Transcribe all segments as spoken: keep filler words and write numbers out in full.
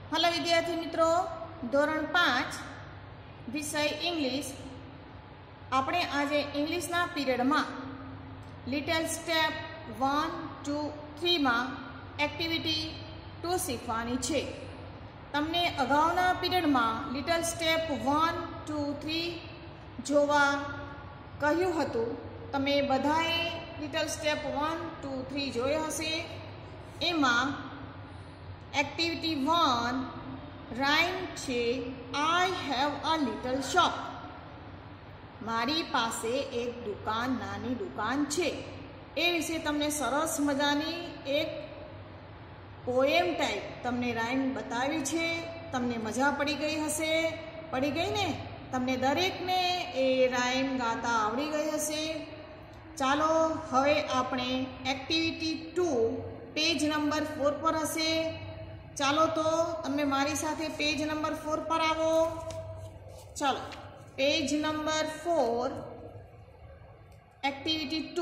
Hello विद्यार्थी मित्रों, धोरण पांच विषय इंग्लिश। આપણે આજે ઇંગ્લિશના પીરિયડમાં લિટલ સ્ટેપ વન ટુ થ્રીમાં એક્ટિવિટી ટુ શીખવાની છે। તમને અગાઉના પીરિયડમાં little step one two three જોવા કહ્યું હતું। તમે બધાએ little step one two three જોયો હશે। એમાં એક્ટિવિટી વન રાઇમ છે I have a little shop. મારી પાસે એક દુકાન નાની દુકાન છે। એ વિશે તમને સરસ મજાની એક પોએમ ટાઈપ તમને રાઇમ બતાવી છે। તમને મજા પડી ગઈ હશે, પડી ગઈ ને? તમને દરેકને એ રાઇમ ગાતા આવડી ગઈ હશે। ચાલો હવે આપણે activity two page number four પર હશે। ચાલો તો તમે મારી સાથે પેજ નંબર ફોર પર આવો। ચાલો page number four activity two.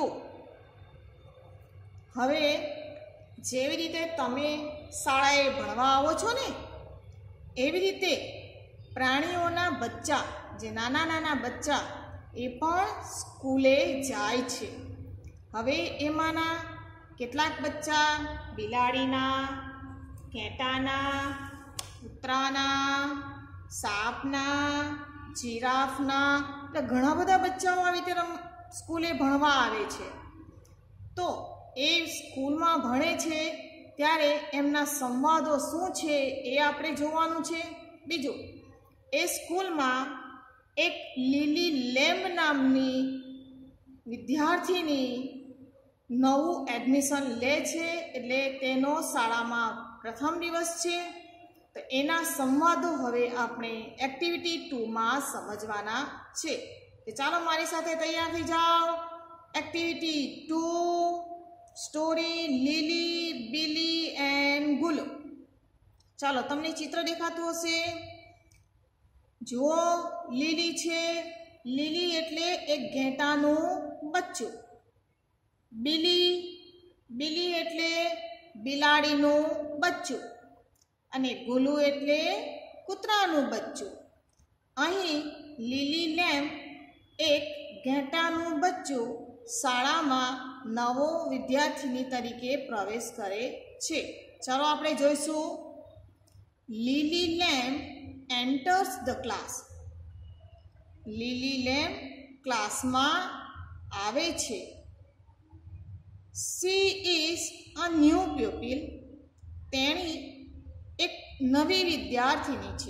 હવે જેવી રીતે તમે શાળાએ ભણવા આવો છો ને, એવી રીતે પ્રાણીઓના બચ્ચા, જે નાના નાના બચ્ચા, એ પણ સ્કૂલે જાય છે। હવે એમાંના કેટલાક બચ્ચા બિલાડીના, ઘેટાના, કૂતરાના, સાપના, જીરાફના, એટલે ઘણા બધા બચ્ચાઓ આવી રીતે સ્કૂલે ભણવા આવે છે। તો એ સ્કૂલમાં ભણે છે ત્યારે એમના સંવાદો શું છે એ આપણે જોવાનું છે। બીજું, એ સ્કૂલમાં એક લીલી લેમ્બ નામની વિદ્યાર્થીની નવું એડમિશન લે છે, એટલે તેનો શાળામાં પ્રથમ દિવસ છે। તો એના સંવાદો હવે આપણે એક્ટિવિટી ટુમાં સમજવાના છે। તો ચાલો મારી સાથે તૈયાર થઈ જાઓ। Activity two, story Lily, Billy and Gulu. ચાલો તમને ચિત્ર દેખાતું હશે, જુઓ લીલી છે। લીલી એટલે એક ઘેટાનું બચ્ચું। બિલી, બિલી એટલે બિલાડીનું બચ્ચું, અને ગુલુ એટલે કૂતરાનું બચ્ચું। અહીં લીલી લેમ્બ એક ઘેટાનું બચ્ચું શાળામાં નવો વિદ્યાર્થીની તરીકે પ્રવેશ કરે છે। ચાલો આપણે જોઈશું। Lily lamb enters the class. Lily lamb ક્લાસમાં આવે છે। She is a new pupil. તેણી એક નવી વિદ્યાર્થીની છે।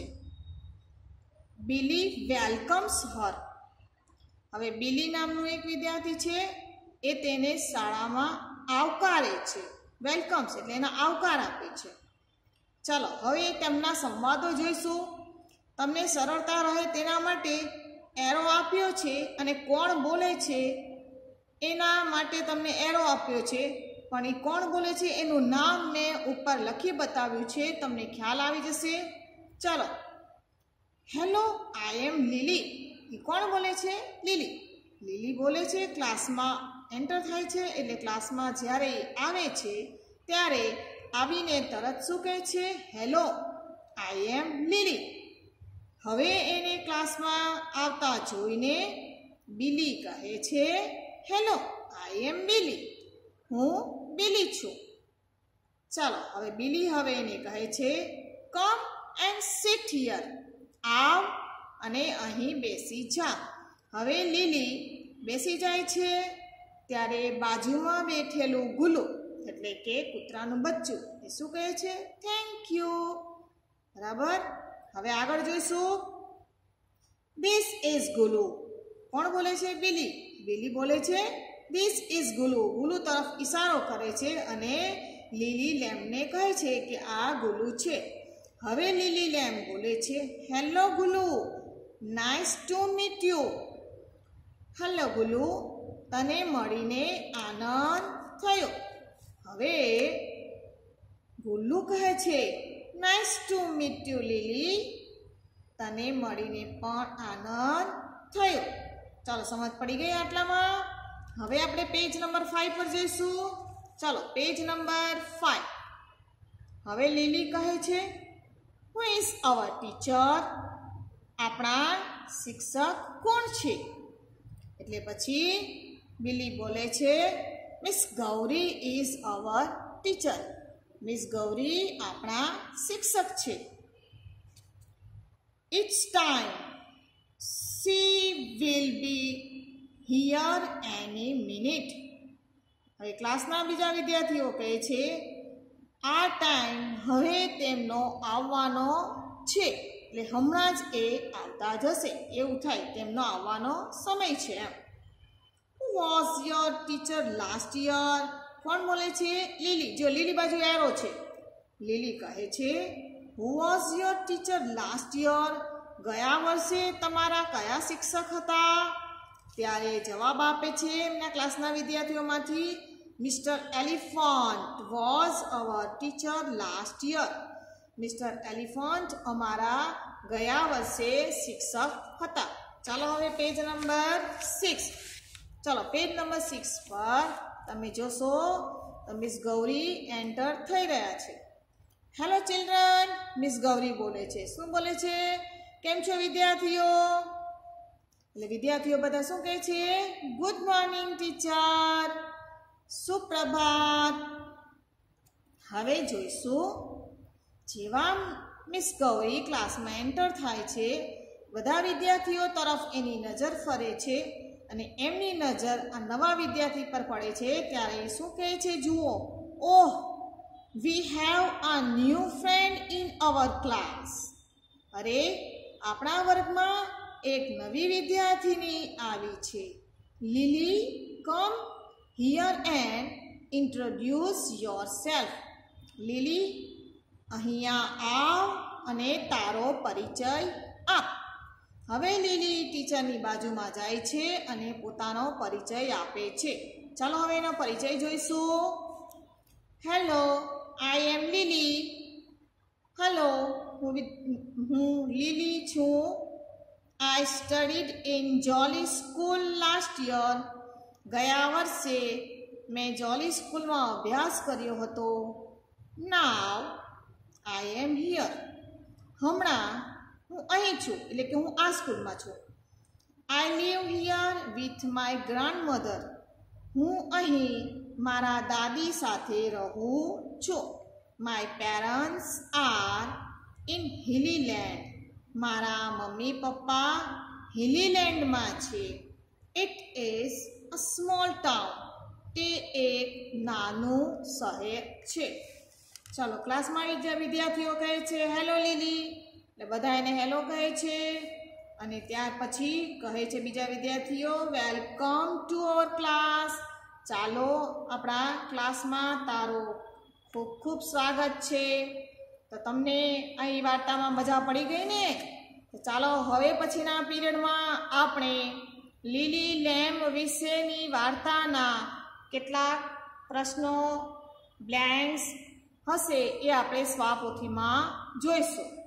Billy welcomes her. હવે બિલી નામનું એક વિદ્યાર્થી છે, એ તેને શાળામાં આવકારે છે। વેલકમ્સ એટલે એના આવકાર આપે છે। ચાલો હવે તેમના સંવાદો જોઈશું। તમને સરળતા રહે તેના માટે એરો આપ્યો છે, અને કોણ બોલે છે એના માટે તમને એરો આપ્યો છે, પણ એ કોણ બોલે છે એનું નામ મેં ઉપર લખી બતાવ્યું છે, તમને ખ્યાલ આવી જશે। ચાલો, હેલો આઈ એમ લીલી। એ કોણ બોલે છે? લીલી। લીલી બોલે છે, ક્લાસમાં એન્ટર થાય છે, એટલે ક્લાસમાં જ્યારે આવે છે ત્યારે આવીને તરત શું કહે છે? Hello I am Lily. હવે એને ક્લાસમાં આવતા જોઈને બિલી કહે છે હેલો આઈ એમ બિલી। હું બિલી છું। ચાલો હવે બિલી હવે એને કહે છે કમ એન્ડ સિટ હિયર। આવ અને અહીં બેસી જા। હવે લીલી બેસી જાય છે ત્યારે બાજુમાં બેઠેલું ગુલુ એટલે કે કૂતરાનું બચ્ચું એ શું કહે છે? Thank you. બરાબર। હવે આગળ જોઈશું। This is Gulu. કોણ બોલે છે? બિલી। બિલી બોલે છે ધીસ ઇઝ ગુલુ। ગુલુ તરફ ઈશારો કરે છે અને લીલી લેમ્બને કહે છે કે આ ગુલુ છે। હવે લીલી લેમ્બ બોલે છે hello Gulu, nice to meet you. Hello Gulu, તને મળીને આનંદ થયો। હવે ગુલ્લુ કહે છે nice to meet you Lily, તને મળીને પણ આનંદ થયો। ચાલો સમજ પડી ગઈ આટલામાં? હવે આપણે પેજ નંબર ફાઈવ પર જઈશું। ચાલો પેજ નંબર ફાઈવ। હવે લીલી કહે છે હુ ઇઝ અવર ટીચર? આપણા શિક્ષક કોણ છે? એટલે પછી બિલી બોલે છે, miss Gauri is our teacher. Miss Gauri આપણા શિક્ષક છે. It's time. She will be here any minute. હવે ક્લાસના બીજા વિદ્યાર્થીઓ કહે છે, આ ટાઈમ હવે તેમનો આવવાનો છે. એટલે હમણાં જ એ આવતા જશે એવું થાય, તેમનો આવવાનો સમય છે એમ. Who was your teacher last year? કોણ બોલે છે? લીલી. જો લીલી બાજુ એરો છે. લીલી કહે છે, who was your teacher last year? ગયા વર્ષે તમારા કયા શિક્ષક હતા? ત્યારે જવાબ આપે છે એમના ક્લાસના વિદ્યાર્થીઓમાંથી, mister elephant was our teacher last year. Mister elephant અમારા ગયા વર્ષે શિક્ષક હતા. ચાલો હવે પેજ નંબર સિક્સ. ચાલો પેજ નંબર સિક્સ પર તમે જોશો તો મિસ ગૌરી એન્ટર થઈ રહ્યા છે. હેલો ચિલ્ડ્રન, મિસ ગૌરી બોલે છે. શું બોલે છે? કેમ છો વિદ્યાર્થીઓ? એટલે વિદ્યાર્થીઓ બધા શું કહે છે? ગુડ મોર્નિંગ ટીચર, સુપ્રભાત. હવે જોઈશું, જેવા મિસ ગૌરી ક્લાસમાં એન્ટર થાય છે, બધા વિદ્યાર્થીઓ તરફ એની નજર ફરે છે અને એમની નજર આ નવા વિદ્યાર્થી પર પડે છે ત્યારે એ શું કહે છે? જુઓ, oh, we have a new friend in our class. અરે, આપણા વર્ગમાં એક નવી વિદ્યાર્થીની આવી છે. Lily, come here and introduce yourself. Lily, અહીંયા આવ અને તારો પરિચય આપ. હવે લીલી ટીચરની બાજુમાં જાય છે અને પોતાનો પરિચય આપે છે. ચાલો હવે એનો પરિચય જોઈશું. Hello, I am lily. Hello, હું હું લીલી છું. I studied in Jolly school last year. ગયા વર્ષે મેં જોલી સ્કૂલમાં અભ્યાસ કર્યો હતો. Now I am here. હમણાં હું અહીં છું, એટલે કે હું આ સ્કૂલમાં છું. I live here with my grandmother. હું અહીં મારા દાદી સાથે રહું છું. My parents are in Hillyland. મારા મમ્મી પપ્પા હિલીલેન્ડમાં છે. It is a small town. તે એક નાનું શહેર છે. ચાલો ક્લાસમાં વિદ્યાર્થીઓ કહે છે, હેલો લીલી. એટલે બધા એને હેલો કહે છે અને ત્યાર પછી કહે છે બીજા વિદ્યાર્થીઓ, વેલકમ ટુ અવર ક્લાસ. ચાલો આપણા ક્લાસમાં તારો ખૂબ ખૂબ સ્વાગત છે. તો તમને અહીં વાર્તામાં મજા પડી ગઈ ને? તો ચાલો હવે પછીના પીરિયડમાં આપણે લીલી લેમ્પ વિશેની વાર્તાના કેટલાક પ્રશ્નો બ્લેન્ક્સ હશે એ આપણે સ્વાપોથીમાં જોઈશું.